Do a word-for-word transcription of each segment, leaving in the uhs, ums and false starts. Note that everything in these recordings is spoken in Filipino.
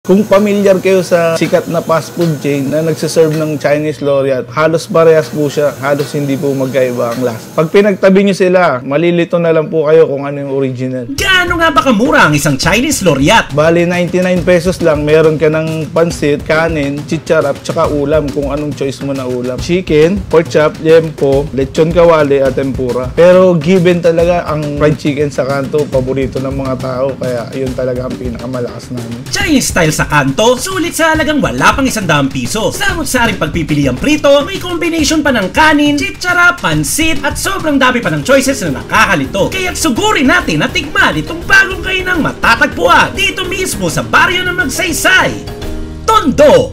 Kung pamilyar kayo sa sikat na fast food chain na nagsiserve ng Chinese Laureate, halos parehas po siya. Halos hindi po magkaiba ang lasa. Pag pinagtabi nyo sila, malilito na lang po kayo kung ano yung original. Gaano nga ba kamura ang isang Chinese Laureate? Bali, ninety-nine pesos lang. Meron ka ng pansit, kanin, chicharap, tsaka ulam kung anong choice mo na ulam. Chicken, pork chop, liempo, lechon kawali at tempura. Pero given talaga ang fried chicken sa Kanto, paborito ng mga tao. Kaya yun talaga ang pinakamalakas namin. Chinese style sa Kanto, sulit sa halagang wala pang isang daang piso. Samot-saring pagpipili ang prito, may combination pa ng kanin, chicharap, pansit, at sobrang dami pa ng choices na nakakalito. Kaya't sugurin natin at tikman itong bagong kainang matatagpuan dito mismo sa baryo ng Magsaysay, Tondo.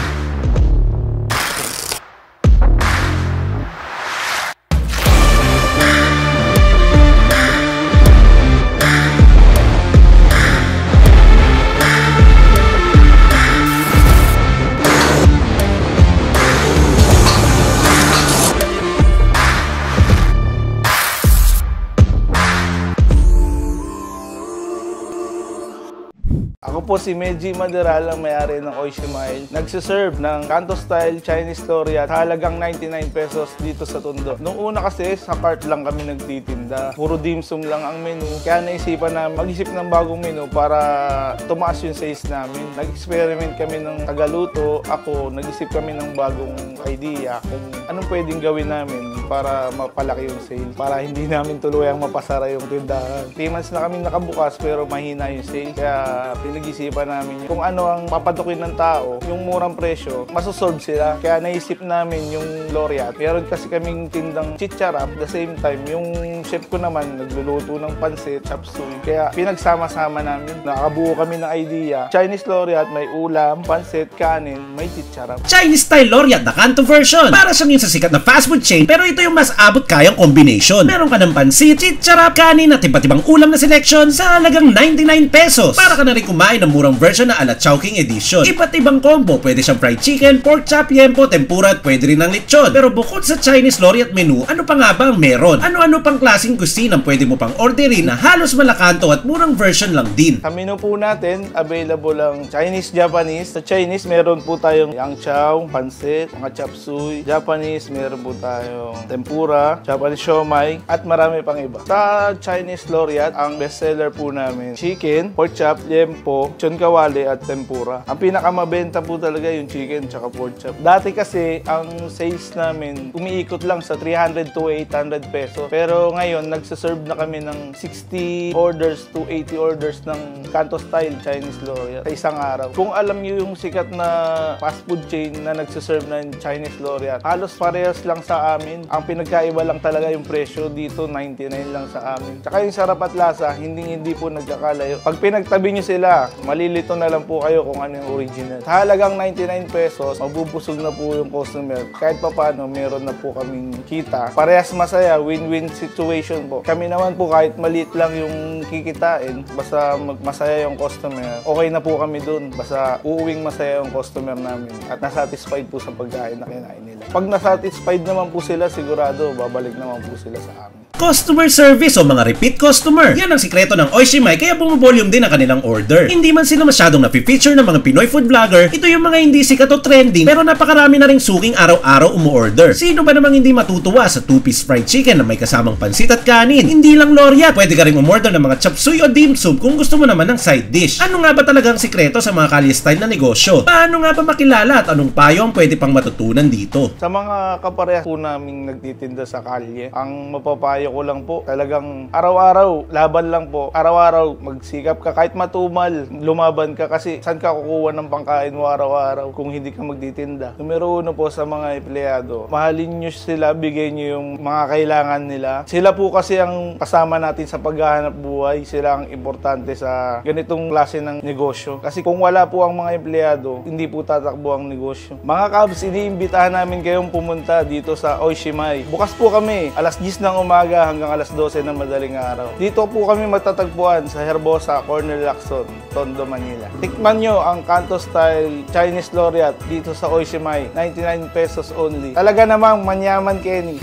Ako po si Meji Maderal, ang may-ari ng Oishimail. Nagsiserve ng Kanto Style Chinese Laureate halagang ninety-nine pesos dito sa Tondo. Nung una kasi, sa cart lang kami nagtitinda. Puro dim sum lang ang menu. Kaya naisipan na mag-isip ng bagong menu para tumaas yung sales namin. Nag-experiment kami ng tagaluto. Ako, nag-isip kami ng bagong idea kung anong pwedeng gawin namin para mapalaki yung sales. Para hindi namin tuluyang mapasara yung tindahan. three months na kami nakabukas pero mahina yung sales. Kaya pinag-isipan namin kung ano ang papatukin ng tao, yung murang presyo, masosolve sila. Kaya naisip namin yung Laureate. Meron kasi kaming tindang chicharap, the same time, yung chef ko naman nagluluto ng pansit, chop suey. Kaya pinagsama-sama namin. Nakabuo kami ng idea. Chinese Laureate, may ulam, pansit, kanin, may chicharap. Chinese style Laureate na Kanto version. Para siyang yung sa sikat na fast food chain, pero ito yung mas abot kayang combination. Meron ka ng pansit, chicharap, kanin at iba't ibang ulam na selection sa halagang ninety-nine pesos. Para ka na rin kumain ng murang version na ala Chowking edition. Iba't ibang combo, pwede siyang fried chicken, pork chop, liempo, tempura at pwede rin ng lechon. Pero bukod sa Chinese Laureate menu, ano pa nga ba ang meron? Ano-ano pang klaseng cuisine ang pwede mo pang orderin na halos malakanto at murang version lang din? Sa menu po natin, available ang Chinese, Japanese. Sa Chinese, meron po tayong yang chow, pansit, mga chop suey. Japanese, meron po tayong tempura, Japanese siomai, at marami pang iba. Sa Chinese Laureate, ang bestseller po namin, chicken, pork chop, liempo, lechon kawali at tempura. Ang pinakamabenta po talaga yung chicken tsaka pork chop. Dati kasi ang sales namin umiikot lang sa three hundred to eight hundred pesos. Pero ngayon nagsaserve na kami ng sixty orders to eighty orders ng Kanto Style Chinese Laureate sa isang araw. Kung alam niyo yung sikat na fast food chain na nagsaserve ng Chinese Laureate, halos parehas lang sa amin. Ang pinagkaiba lang talaga yung presyo dito, ninety-nine lang sa amin. Tsaka yung sarap at lasa, hindi hindi po nagkakalayo. Pag pinagtabi nyo sila, malilito na lang po kayo kung ano yung original. Sa halagang ninety-nine pesos, mabubusog na po yung customer. Kahit pa paano, meron na po kaming kita. Parehas masaya, win-win situation po. Kami naman po kahit maliit lang yung kikitain, basta masaya yung customer, okay na po kami dun. Basta uuwing masaya yung customer namin at nasatisfied po sa pagkain na kinain nila. Pag nasatisfied naman po sila, sigurado, babalik naman po sila sa amin. Customer service o mga repeat customer. Yan ang sikreto ng Oishimai kaya bumovolume din ang kanilang order. Hindi man sila masyadong na-feature ng mga Pinoy food vlogger, ito yung mga hindi sikat o trending pero napakarami na ring suking araw-araw umu-order. Sino ba namang hindi matutuwa sa two-piece fried chicken na may kasamang pansit at kanin? Hindi lang Laureate, pwede ka rin umorder ng mga chop suey o dim sum kung gusto mo naman ng side dish. Ano nga ba talagang sikreto sa mga kalye style na negosyo? Paano nga ba makilala at anong payo ang pwede pang matutunan dito? Sa mga kaparehas po naming nagtitinda sa kalye, ang mapapayo ko lang po, talagang araw-araw, laban lang po. Araw-araw, magsikap ka. Kahit matumal, lumaban ka kasi saan ka kukuha ng pangkain mo araw-araw kung hindi ka magtitinda. Numero uno po sa mga empleyado, mahalin nyo sila, bigay nyo yung mga kailangan nila. Sila po kasi ang kasama natin sa paghahanap buhay. Sila ang importante sa ganitong klase ng negosyo. Kasi kung wala po ang mga empleyado, hindi po tatakbo ang negosyo. Mga Kabs, iniimbitahan namin kayong pumunta dito sa Oishimai. Bukas po kami, alas diyes ng umaga hanggang alas dose ng madaling araw. Dito po kami matatagpuan sa Herbosa, Corner Lacson, Tondo, Manila. Tikman nyo ang Kanto Style Chinese Laureate dito sa Oishimai. ninety-nine pesos only. Talaga namang manyaman, Kenny.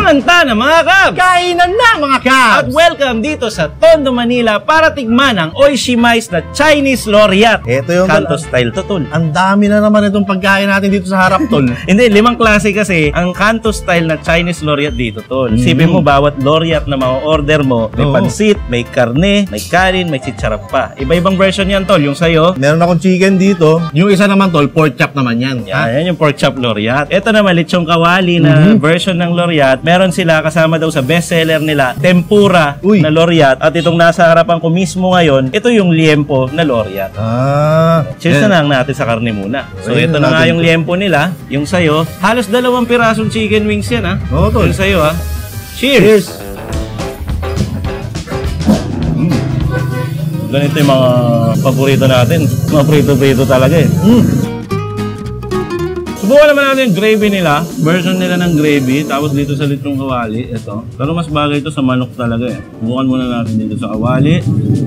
Kumanta na mga Kabs! Kainan na mga Kabs! At welcome dito sa Tondo, Manila para tikman ang Oishimai's na Chinese Laureate. Ito yung Kanto style to, tol. Ang dami na naman itong pagkain natin dito sa harap, tol. Hindi, limang klase kasi ang Kanto style na Chinese Laureate dito, tol. Isipin mo, bawat Laureate na ma-order mo, may Oo. pansit, may karne, may kanin, may chicharap pa. Iba-ibang version yan, tol. Yung sa'yo, Meron akong chicken dito. Yung isa naman, tol, pork chop naman yan. yan, yan yung pork chop Laureate. Ito naman, lechong kawali na version ng Laureate. Meron sila kasama daw sa bestseller nila, tempura Uy. na Laureate. At itong nasa harapan ko mismo ngayon, ito yung liempo na Laureate. Ah. Cheers eh, na lang natin sa karne muna. So Ayun ito na nga natin yung to. liempo nila. Yung sa'yo, halos dalawang pirasong chicken wings yan, ha? Oo, tol. Yung sa'yo, ha? Cheers! Cheers! Ganito yung mga paborito natin. Mga prito-prito talaga, eh. Mm. Subukan naman natin yung gravy nila. Version nila ng gravy. Tapos dito sa lechong kawali, ito. Pero mas bagay ito sa manok talaga, eh. Subukan muna natin dito sa kawali.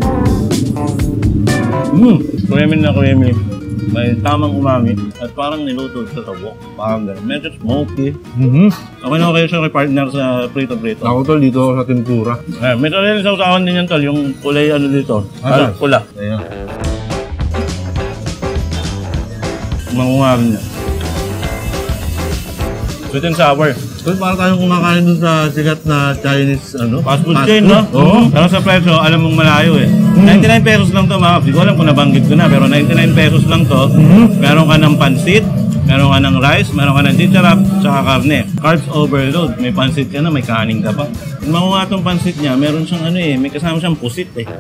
Mmm! Creamy na creamy. May tamang umami. At parang niluto sa tawok. Parang gano'n. Medyo smoky. Mm-hmm. Okay na okay siya kay partner sa prito-prito. Ako, tol, dito ako sa tempura. Eh, may sarili sa usawan din yan, tol. Yung kulay ano dito. Ano? Ano? Pula. Ayan. Mangungawin niya. Sweet and sour. Tol, para tayong kumakain dun sa sikat na Chinese, ano? Fast food chain, no? Oo. Pero sa presyo, alam mong malayo eh. ninety-nine pesos lang to, mga. Hindi ko alam kung nabanggit ko na, pero ninety-nine pesos lang to. Meron ka ng pansit, meron ka ng rice, meron ka ng chicharap, tsaka karne. Carbs overload. May pansit ka na, may kanin ka pa. Yung mga itong pansit niya, meron siyang ano eh, may kasama siyang pusit eh.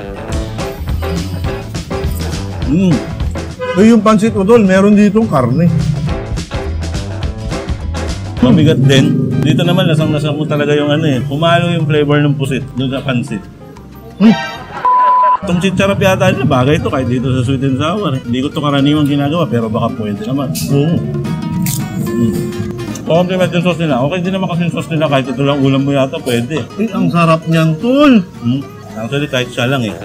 Mm. So, yung pansit ko, tol, meron ditong karne. Mabigat din. Dito naman, lasang-lasang mo talaga yung ano eh. Pumalo yung flavor ng pusit doon sa pansit. Hmm. Itong chicharap yata nila, bagay ito kahit dito sa sweet and sour. Hindi ko ito karaniwang ginagawa, pero baka pwede naman. Oo. Mm. Compliment yung sauce nila. Okay din naman kasi yung sauce nila, kahit ito lang ulam mo yata, pwede. Eh, ang sarap niyan, tol. Hmm. Actually, kahit siya lang eh.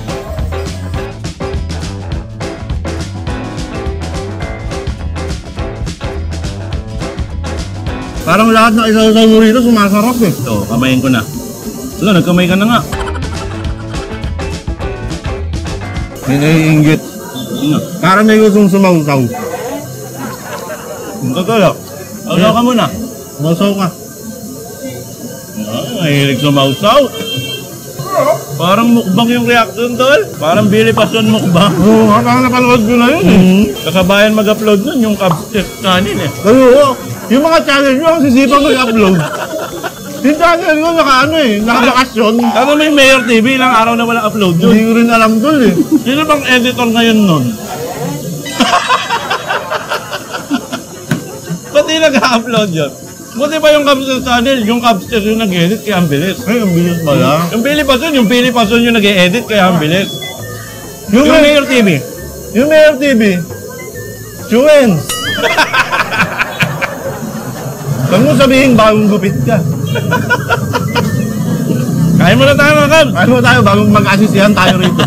Parang lahat na isa-isa mo rito sumasarap eh. Ito, kamayin ko na. Wala, nagkamay ka na nga. May naiinggit. Ano? Parang may gustong sumausaw. Ito tolo. Sausaw ka muna. Sumasaw ka. Ah, mahilig sumausaw. Parang mukbang yung reaction, tol. Parang Billy Passion mukbang. Oo, parang napanood ko na yun eh. Kasabayan mag-upload nun yung Cubs Chef kanin eh. Oo, yung mga channel nyo ang sisipang mag-upload. Yung channel ko naka ano eh, nakabakasyon. Ano may Mayor T V, ilang araw na walang upload yun. Hindi ko rin alam tol eh. Sino bang editor ngayon nun? Ba't di nag-upload yun? Buti ba yung Cubs Chef channel, yung Cubs Chef yung nag-edit kaya ang bilis. Ay, ang bilis pala. Yung Billy Passion, yung Billy Passion yung nag-edit kaya ang bilis. Yung, Yung Mayor T V. yung Mayor T V. Chuens. Huwag mo sabihin bagong gupit ka. Kain mo na tayo mga Cubs. Ano tayo, bagong mag-asisihan tayo rito.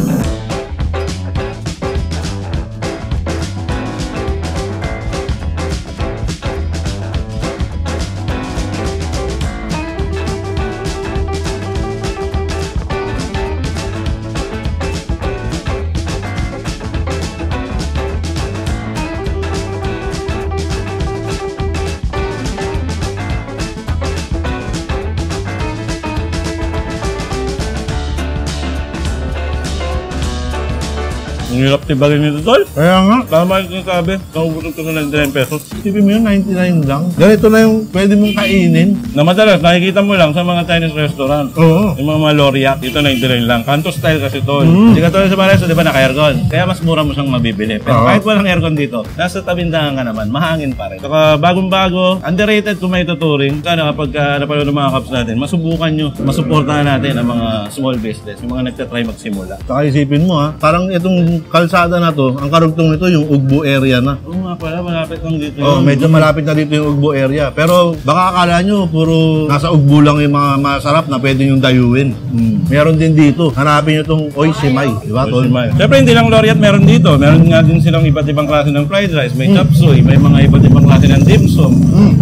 Ang hirap tibagin nito, tol. Kaya nga. Tama yung sinasabi. Nakubusog ko ng ninety-nine pesos. Isipin mo yun, ninety-nine lang. Ganito na yung pwede mong kainin. Na madalas, nakikita mo lang sa mga Chinese restaurant. Oo. Yung mga mga Laureate, dito ninety-nine lang. Kanto style kasi tol. Mm. Hindi ka tulad sa mga resto, di ba naka-aircon? Kaya mas mura mo siyang mabibili. Pero Oo. kahit walang aircon dito, nasa tabindahan ka naman, mahangin pa rin. Saka bagong-bago, underrated kung may tuturing. Sana kapag uh, napanood ng mga Cubs natin, masubukan nyo, masuportahan natin ang mga small business, yung mga nagtatry magsimula. Saka isipin mo ha, parang itong kalsada na to, ang karugtong nito yung Ugbo area na. Oo nga pala, malapit lang dito Oh, yun. medyo malapit na dito yung Ugbo area. Pero baka akala nyo, puro nasa Ugbo lang yung mga masarap na pwede yung dayuin. Hmm. Meron din dito. Hanapin nyo itong Oishimai. Di ba, tol? Siyempre hindi lang Laureate meron dito. Meron nga din silang iba't ibang klase ng fried rice. May chop suey, may mga iba't ibang klase ng dim sum. Mm. At kung ano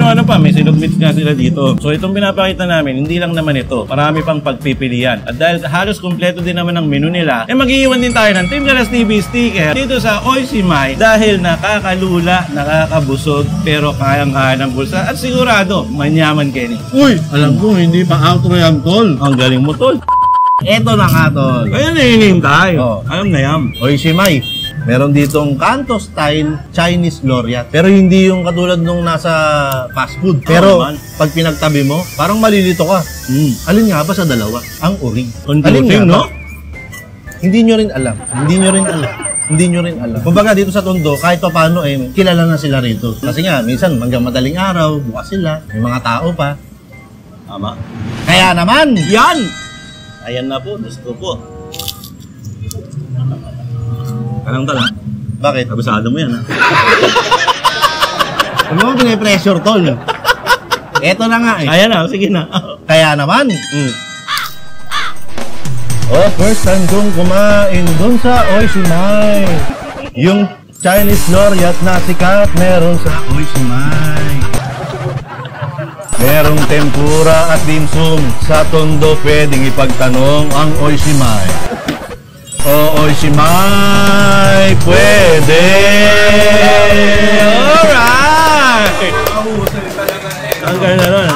ano pa, may sinubmit nga sila dito. So itong pinapakita namin, hindi lang naman ito. Marami pang pagpipilian. At dahil halos kumpleto din naman ang menu nila, eh mag-iiwan din tayo ng Team Galas T V sticker dito sa Oishimai dahil nakakalula, nakakabusog, pero kayang-kaya ng bulsa at sigurado, manyaman Kenny. Uy, alam ko, hindi pa outro yan, tol. Ang galing mo, tol. Eto na nga, tol. Kaya nahihintay. Oh. Alam na yan. Oishimai, meron ditong Kanto style Chinese Laureate. Pero hindi yung katulad nung nasa fast food. Pero naman. pag pinagtabi mo, parang malilito ka. Mm. Alin nga ba sa dalawa? Ang uring. Confusing, no? ba? Hindi nyo rin alam. Hindi nyo rin alam. Hindi nyo rin alam. Kumbaga dito sa Tondo, kahit pa paano eh, kilala na sila rito. Kasi nga, minsan hanggang madaling araw, bukas sila, may mga tao pa. Tama. Kaya naman, Yan! Ayan na po, gusto po. Anong tala? bakit? Kabisado mo yan, ha? Ano mo pinipressure, tol? Eto na nga eh. Ayan na, sige na. Kaya naman, Mm. oh, first time kong kumain dun sa Oishimai. Yung Chinese Laureate na sikat meron sa Oishimai. Merong tempura at dimsum. Sa Tondo pwedeng ipagtanong ang Oishimai. O Oishimai, pwede! Alright! Ang ganda nun.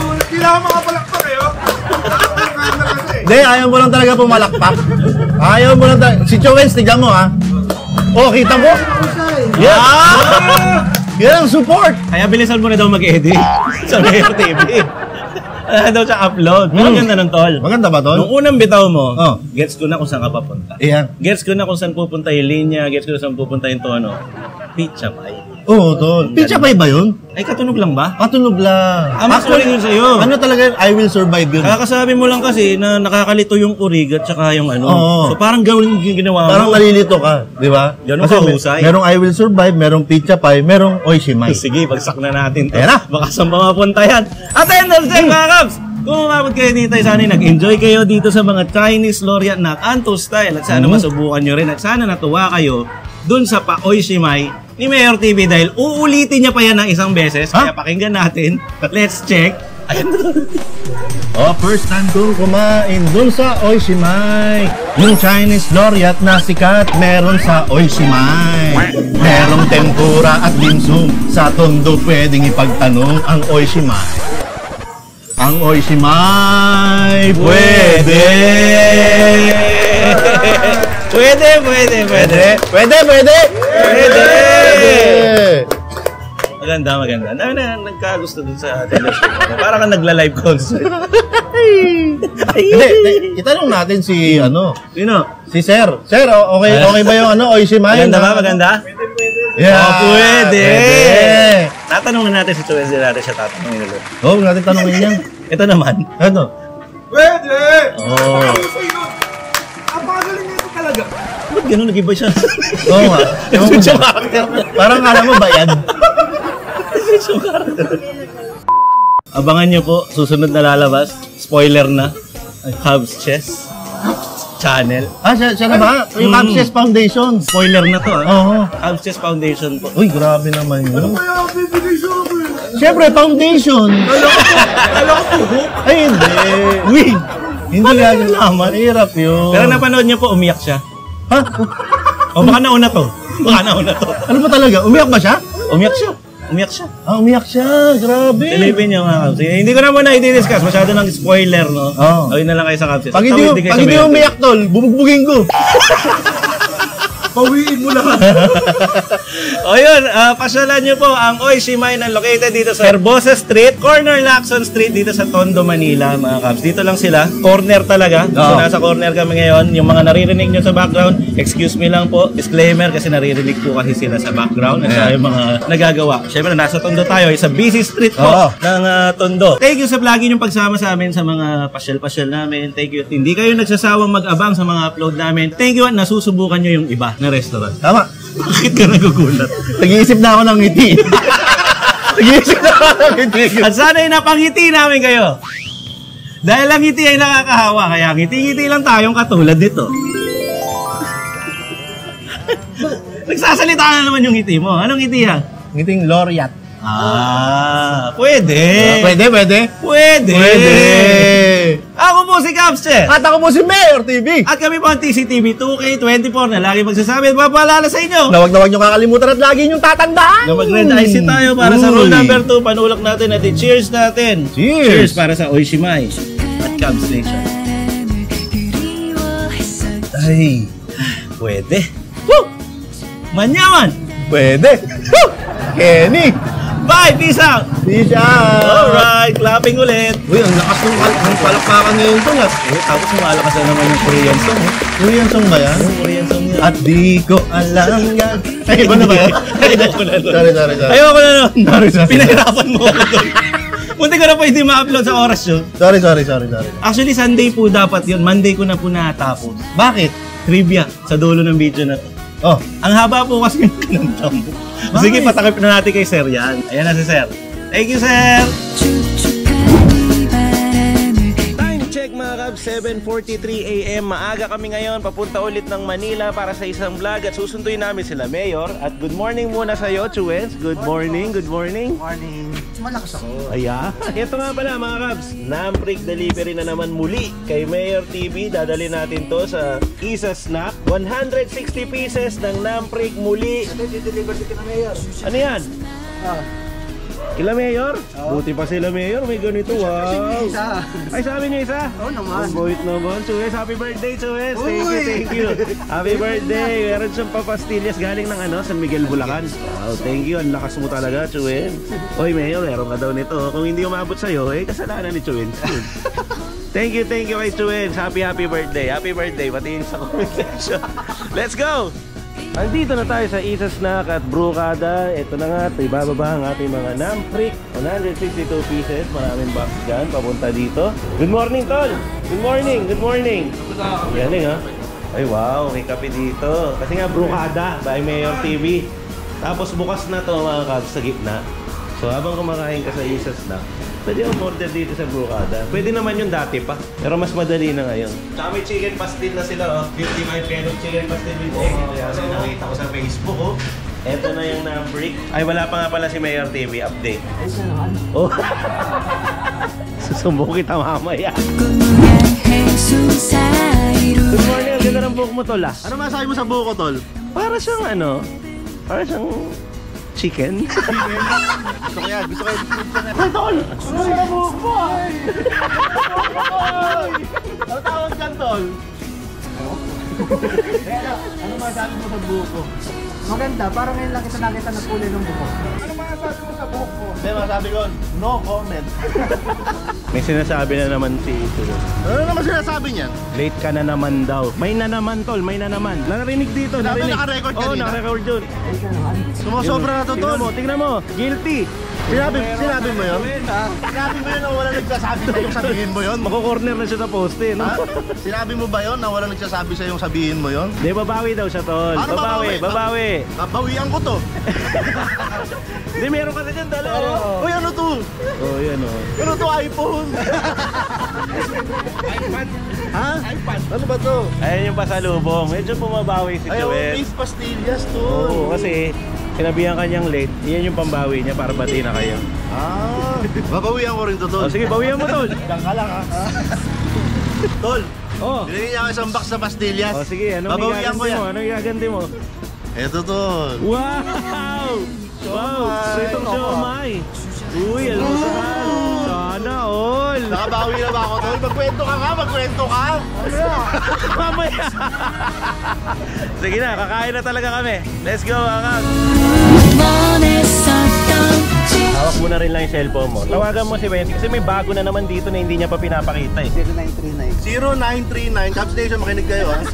Hindi, ayaw mo lang talaga pumalakpak. Ayaw mo lang talaga. Si Chowens, tignan mo ha. Oh, kita mo? Yan! Yan ang support! Kaya bilisan mo na daw mag-edit sa Mayor T V. Wala daw siya upload. Pero Hmm. ganda ng tol. Maganda ba, tol? Nung unang bitaw mo, Oh. gets ko na kung saan ka papunta. Iyan. Gets ko na kung saan pupunta yung linya, gets ko na saan pupunta yung tono. Pizza pie. Oo, tol. Pizza pie ba yun? Ay, katunog lang ba? Patunog lang. Ah, mas uling yun sa'yo. Ano talaga yun? I will survive yun. Kakasabi mo lang kasi na nakakalito yung urig at saka yung ano. Oo. So parang gawin yung ginawa mo. Parang nalilito ka, di ba? Ganun Kasi may- kahusay. merong I will survive, merong pizza pie, merong Oishimai. Sige, bagsak na natin to. Ayan na. Baka saan pa mapunta yan. Attendance check, mga Kabs! Kung umabot kayo dito, sana nag-enjoy kayo dito sa mga Chinese Laureate na Kanto style at sana Mm. masubukan nyo rin at sana natuwa kayo dun sa Pa-Oishimai ni Mayor T V dahil uulitin niya pa yan ng isang beses. Ha? Kaya pakinggan natin. Let's check. Ayan na. Oh, first time kong kumain dun sa Oishimai. Yung Chinese Laureate na sikat meron sa Oishimai. Merong tempura at dimsum. Sa Tondo pwedeng ipagtanong ang Oishimai. Ang Oishimai pwede! Pwede, pwede, pwede. Pwede, pwede! Pwede! Pwede! Maganda, maganda. Na, na, nagkagusto dun sa television. Parang kang nagla-live concert. Hindi, hindi. Itanong natin si, ano, Sino? si Sir. Sir, o- okay, okay ba yung ano, Oishimai? Maganda na- ba? Maganda? Yeah, Oh, pwede. Pwede. Tatanungin natin si Tuwes de natin siya tatanungin ulit. Oo, oh, natin tanongin yan. Ito naman. Ano? Pwede! Oo. Napakagaling nito talaga. Ba't gano'n nag-iba siya? Oo nga. Ewan ko Switch yung ba? character. Parang kala mo bayad. Switch yung character. Abangan nyo po, susunod na lalabas. Spoiler na. Cubs Chess Channel. Ah, siya, siya na ba? Yung Mm. Abscess Foundation. Spoiler na to ah. Oo. Cubs Chess Foundation po. Uy, grabe naman yun. Kaya ang bibigay sa akin. Siyempre, foundation. Kala ko po. Ay, hindi. Wig! Hindi nga yun naman. Hirap yun. Pero napanood niyo po, umiyak siya. Ha? O baka nauna to. Baka nauna to. Ano ba talaga? Umiyak ba siya? Umiyak siya. Umiyak siya. Ah, umiyak siya. Grabe. Silipin niyo mga Cubs. Hindi ko na muna i-discuss. Masyado ng spoiler, no? Oo. Ayun na lang kayo sa Cubs. Pag hindi, Tawid din kayo pag sa hindi Mayor. umiyak, tol, bubugbugin ko. Pawiin mo lahat. O yun, ah, pasyalan niyo po ang Oishimai na located dito sa Herbosa Street, corner Lacson Street dito sa Tondo, Manila, mga Cubs. Dito lang sila, corner talaga. So Oo. nasa corner kami ngayon. Yung mga naririnig niyo sa background, excuse me lang po, disclaimer kasi naririnig po kasi sila sa background at saka yung mga nagagawa. Siyempre, nasa Tondo tayo, sa busy street po Oo. ng ah, Tondo. Thank you sa lagi niyong pagsama sa amin sa mga pasyal-pasyal namin. Thank you. Hindi kayo nagsasawang mag-abang sa mga upload namin. Thank you at nasusubukan niyo yung iba na restaurant. Tama. Bakit ka nagugulat? Nag-iisip na ako ng ngiti. Nag-iisip na ako ng ngiti. At sana'y napangiti namin kayo. Dahil ang ngiti ay nakakahawa, kaya ngiti-ngiti lang tayong katulad nito. Nagsasalita na naman yung ngiti mo. Anong ngiti yan? Ngiting Laureate. Ah, pwede. Pwede. Ah, pwede, pwede. Pwede. Pwede. Ako po si Capster. At ako po si Mayor T V. At kami po ang T C T V two K twenty-four na lagi magsasabi at mapaalala sa inyo Na wag na wag nyo kakalimutan at lagi nyo tatandaan. na mag-red I C tayo para sa rule Uy. number two. Panulak natin at cheers natin. Cheers. Cheers para sa Oishimai at Cubs Nation. Ay, Pwede. Woo! Manyaman! pwede. Woo! Kenny. Bye! Peace out! Peace out. Alright, clapping ulit. Uy, ang lakas ng, kal- ng palakpakan ngayon to. At Eh, tapos malakas na naman yung Korean song. Eh. Korean song ba yan? Korean song yan. At di ko alam yan. Ay, iba na ba yan? Ayoko na doon. Sorry, sorry, sorry. Ayoko na doon. Sorry, sorry. Pinahirapan mo ako doon. Munti ko na po hindi ma-upload sa oras yun. Sorry, sorry, sorry, sorry. Actually, Sunday po dapat yun. Monday ko na po natapos. Bakit? Trivia sa dulo ng video na to. Oh, Ang haba po kasi yung kananta mo. Sige, patakip na natin kay Sir yan. Ayan na si Sir. Thank you, Sir! Time check mga Cubs, seven forty-three A M Maaga kami ngayon, papunta ulit ng Manila para sa isang vlog at susunduin namin sila Mayor. At good morning muna sa iyo, Chuens. Good morning, good morning. Morning. Malakas ako. Aya, ito nga pala mga Cubs, Namprick delivery na naman muli kay Mayor T V. Dadali natin to sa Isa Snack. one hundred sixty pieces ng Namprick muli. Deliver dito na Mayor. Ano yan? Ah. Kila Mayor? Buti pa sila Mayor, may ganito. Wow! Isa. Ay, sa amin niya isa? Oo naman. Ang boyt naman. Chues, happy birthday, Chues. Thank you, Uy! thank you. Happy birthday. Meron siyang papastillas galing ng ano, San Miguel, Bulacan. Wow, thank you. Ang lakas mo talaga, Chues. Oy, Mayor, meron ka daw nito. Kung hindi umabot sa'yo, eh, kasalanan ni Chues. Thank you, thank you kay Chues. Happy, happy birthday. Happy birthday. Patingin sa comment section. Let's go! Andito na tayo sa Isa Snack at Brewkada. Ito na nga, ibababa ang ating mga Namprick. one hundred sixty-two pieces. Maraming box dyan. Papunta dito. Good morning, Tol! Good morning, good morning. Galing, ha? Ay, wow. May kape dito. Kasi nga, Brewkada by Mayor T V. Tapos bukas na to mga Cubs sa gitna. So, habang kumakain ka sa Isa Snack, pwede yung order dito sa Brewkada. Pwede naman yung dati pa. Pero mas madali na ngayon. Tsaka may chicken pastil na sila, oh. fifty-five pesos chicken pastil with egg. Kasi nakita ko sa Facebook, oh. Eto na yung Namprick. Ay, wala pa nga pala si Mayor T V update. Oh. Susumbong kita mamaya. Good morning, ang ganda ng buhok mo, Tol, ah. ano masabi mo sa buko, Tol? Para siyang ano, para siyang chicken. Gusto ko yan, gusto ko yan. Ay, Tol! Ano sa buko mo, ay? Ano tawag dyan, Tol? Ano masabi mo sa buko? Maganda, parang ngayon lang kita nakita na kulay ng buhok. Ano masasabi mo sa buhok ko? Hindi, masabi ko, no comment. May sinasabi na naman si Tulo. Ano naman sinasabi niyan? Late ka na naman daw. May na naman, Tol. May na naman. Narinig dito. Sabi Narinig. naka-record Oo, kanina? naka-record yun. Sumusobra na to, Tingnan Tol. mo, tingnan mo. Guilty. Sinabi, sinabi mo yun? Sinabi mo yun na wala nagsasabi sa'yo sabihin mo yun? Mako-corner na siya sa poste, no? Ha? Sinabi mo ba yun na wala nagsasabi sa'yo sabihin mo yun? Hindi, babawi daw siya, Tol. Ano Babawi, babawi? babawi. Babawian ko to. Hindi, meron kasi dyan, Tol. Oh, Uy, ano to? oh yan, oh. Ano to, iPhone? Ha? iPad. Ano ba to? Ayan yung pasalubong. Medyo pumabawi si Ay, oh, Joel. Miss Pastillas to. Oo, kasi sinabihan kanyang late. Yan yung pambawi niya para bati na kayo. Ah, babawian ko rin to, Tol. Oh, sige, bawian mo, Tol. Diyan ka lang, ha? Tol, Oh. binigyan niya ako isang box na pastillas. Oh, sige, anong Babawian ko igaganti yan. mo? Anong igaganti mo? Eto, Tol. Wow! Wow! Siomai. Sitong siomai. Uy, almusal. Sana all. Nakabawi na ba ako, Tol? Magkwento ka nga, magkwento ka. Mamaya. Sige na, kakain na talaga kami. Let's go, mga kag. Hawak mo na rin lang yung cellphone mo. Tawagan mo si Wendy kasi may bago na naman dito na hindi niya pa pinapakita eh. zero nine three nine. zero nine three nine. Cubs Nation, makinig kayo, ha?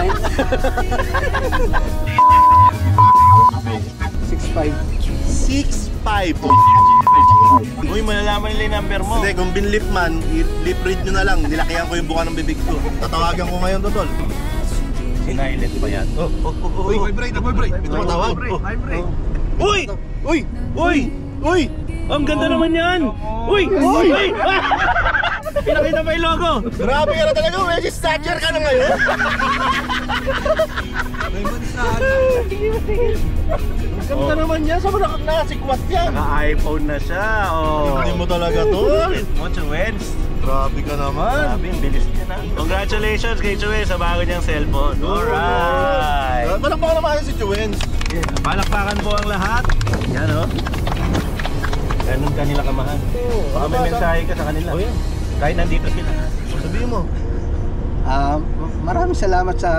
six five. six five. Uy, malalaman nila yung number mo. Hindi, kung binlip man, i-lip read nyo na lang. Nilakihan ko yung buka ng bibig ko. Tatawagan ko ngayon, Tol. Sinailit pa yan. Oh, oh, oh, oh. Uy, vibrate, vibrate. Ito matawag. Vibrate. Uy! Uy! Uy! Uy! Ang ganda naman yan! Uy! Uy! Pinakita pa yung logo! Grabe ka na talaga, medyo stature ka na ngayon. Ganda naman yan. Saan mo nakasikwat yan? Naka-iPhone na siya. Oh. Hindi mo talaga tol. Mo, Chuwens. Grabe ka naman. Grabe, ang bilis niya na. Congratulations kay Chuwens sa bago niyang cellphone. Alright. Palakpakan naman si Chuwens. Palakpakan po ang lahat. Yan o. Ganun kanila kamahal. Baka may mensahe ka sa kanila. Oh, yeah. Kahit nandito sila. Sabihin mo. Ah, maraming salamat sa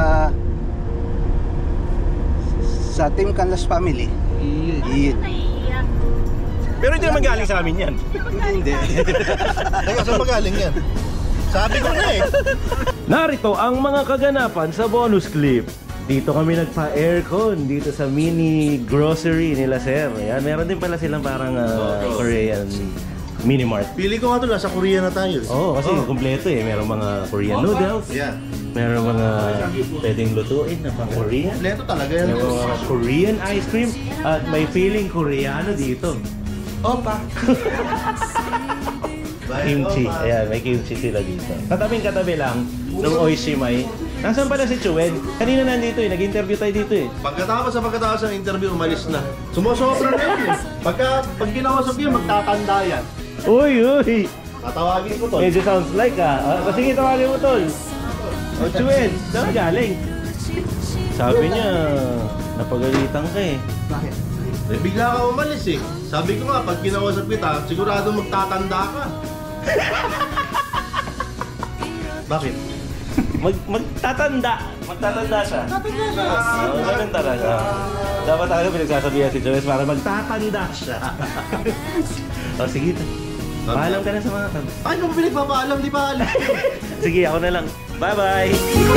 sa Team Canlas family. Iyon. Pero hindi naman galing sa amin yan. Hindi. Teka, saan magaling yan? Sabi ko na eh. Narito ang mga kaganapan sa bonus clip. Dito kami nagpa-aircon dito sa mini grocery nila sir. Ayan, meron din pala silang parang uh, Korean mini mart. Pili ko nga ito, nasa Korea na tayo. Oo, oh, kasi kumpleto eh. Meron mga Korean noodles. Yeah. Meron mga pwedeng lutuin na pang Korean. Kompleto talaga yan. Meron mga Korean ice cream. At may feeling Koreano dito. Opa. Kimchi. Ayan, may kimchi sila dito. Katabing-katabi lang ng Oishimay. Nasaan pala si Chuen? Kanina nandito eh. Nag-interview tayo dito eh. Pagkatapos sa pagkatapos ng interview, umalis na. Sumusobra na yun eh. Pagka, pag kinawasap yun, magtatanda yan. Uy, uy! Tatawagin ko to. Medyo sounds like ah. Uh, sige, tawagin mo tol. O Chuen, saan ka galing? Sabi niya, napagalitan ka eh. Bakit? Eh, bigla ka umalis eh. Sabi ko nga, pag kinawasap kita, sigurado magtatanda ka. Bakit? Mag magtatanda. Magtatanda siya. Tatanda siya. Oo, ganun talaga. Dapat talaga pinagsasabihan si Joyce para magtatanda siya. O sige, paalam ka na sa mga kan. Ay, kung pinagpapaalam, di pa alam. Sige, ako na lang. Bye-bye!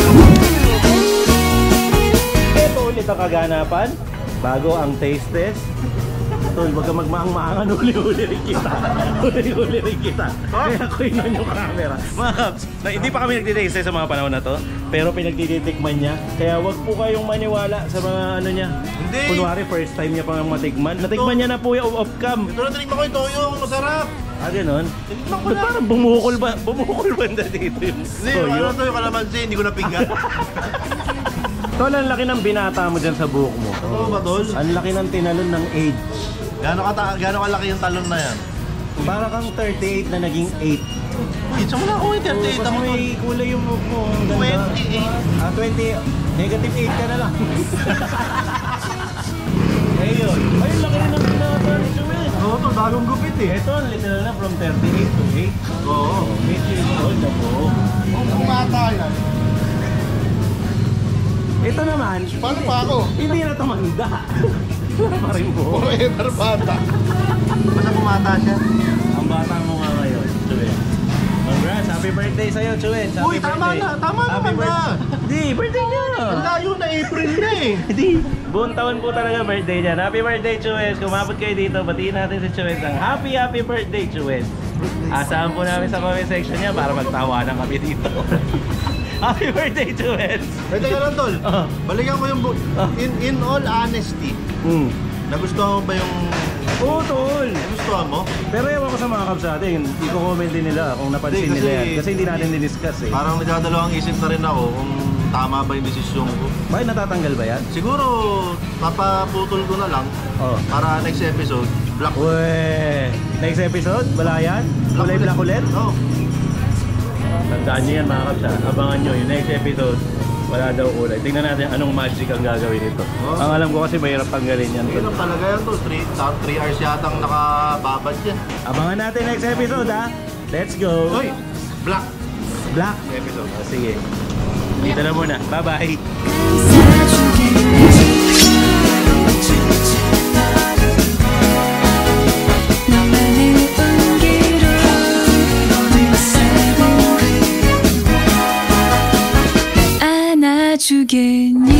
Ito ulit ang kaganapan. Bago ang taste test. Tol, wag ka magmaang-maangan, uli-uli rin kita. Uli-uli rin kita. Kaya ko yun yung camera. Mga Kaps, na, hindi pa kami nagtitaste test sa mga panahon na to. Pero pinagtitikman niya. Kaya wag po kayong maniwala sa mga ano niya. Hindi. Kunwari, first time niya pang matikman. Natikman niya na po yung off-cam. Ito na tinig mo ko yung toyo, masarap. Ah, ganun? Tinikman ko Ba't na. parang bumukol ba? Bumukol ba na dito yung Hindi, toyo? ano to yung kalamansi, hindi ko napinggan. Tol, ang laki ng binata mo dyan sa buhok mo. Totoo ba, tol? Ang laki ng tinalon ng age. Gano'ng kata gano'ng kalaki yung talon na yan? Para kang thirty-eight na naging eight. Itsa mo na ako yung thirty-eight Kasi ako. may kulay yung buhok mo. Ang ganda. twenty-eight. Ah, twenty. Negative eight ka na lang. Ayun. Ayun, laki rin ng binata ni Joel. Oo, tol, bagong gupit eh. Ito, literal na from thirty-eight to eight. Oo. eight years old na po. Kung mata yan. Ito naman, Paano pa ako? hindi na tumanda. Wala pa rin po. Forever bata. Basta pumata siya. Ang bata mo nga ngayon, Chuen. Congrats! Happy birthday sa'yo, Chuen! Happy Uy, tama birthday. na, tama Happy naman na. birthday. Hindi, birthday niya! Ang layo na April na eh. Hindi, buong taon po talaga birthday niya. Happy birthday, Chuen! Kung umabot kayo dito, batiin natin si Chuen ng happy, happy birthday, Chuen! Asahan po namin sa comment section niya para magtawanan kami dito. Happy birthday, Chuen! Pwede ka lang, tol. Oh. Balikan ko yung bu- Oh. in, in all honesty, Hmm. nagustuhan mo ba yung... Oo, tol! Nagustuhan mo? Pero ewan ko sa mga kabs natin, i-comment din nila kung napansin Hindi, nila kasi- yan. Kasi hindi natin didiscuss eh. Parang nagdadalawang isip na rin ako kung tama ba yung desisyon ko. Bakit natatanggal ba yan? Siguro, papaputol ko na lang Oo. para next episode, black Uwe! Next episode, wala yan? Kulay black ulit? Oo. Tandaan nyo yan mga kaps ha. Abangan nyo yung next episode. Wala daw kulay. Tingnan natin anong magic ang gagawin nito. Oh. Ang alam ko kasi mahirap tanggalin yan. Ayun ang talaga yan to, three hours yatang nakababad yan. Abangan natin next episode ha. Let's go! Uy, black Black! episode. O, sige. Dito na muna. Bye-bye! 너만의 온기로 어느새 안아주겠니